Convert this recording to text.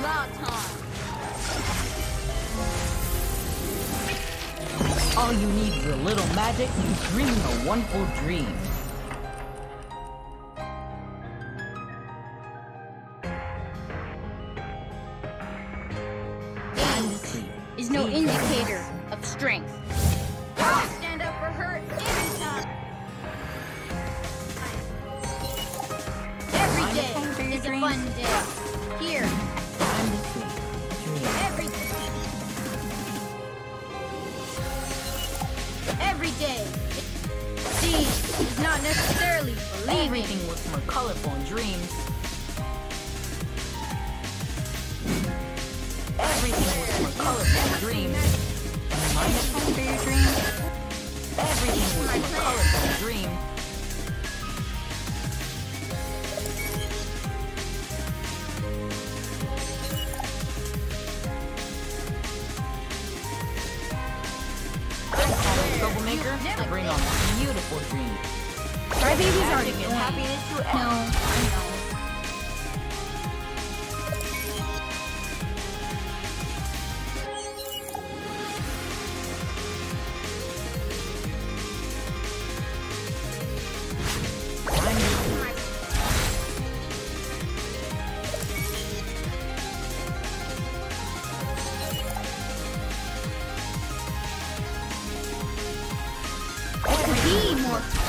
about time. All you need is a little magic to dream a wonderful dream. Is no indicator of strength. Stand up for her anytime. Every day is a fun day. Here. Every day. Every day. Seeing is not necessarily believing. Everything looks more colorful in dreams. Everything looks more colorful in dreams. Am I the phone for your dreams? Everything looks more colorful in dreams. Troublemaker to bring on a beautiful dream. Crybabies are Magic and happiness to No, I know. Be more